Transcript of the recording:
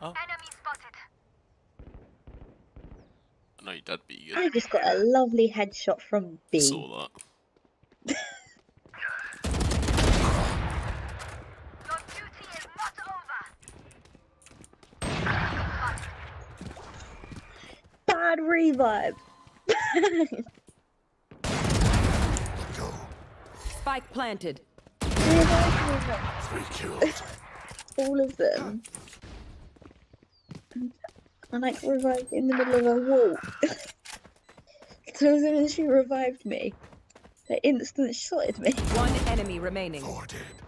Oh. Enemy spotted. No, you dead, but you I just got a lovely headshot from B. saw that. Your duty is not over. Bad revive. Spike planted. Revive. 3 kills. All of them. I like revived in the middle of a wall. So as soon as she revived me, they instant shotted me. One enemy remaining. 4 dead.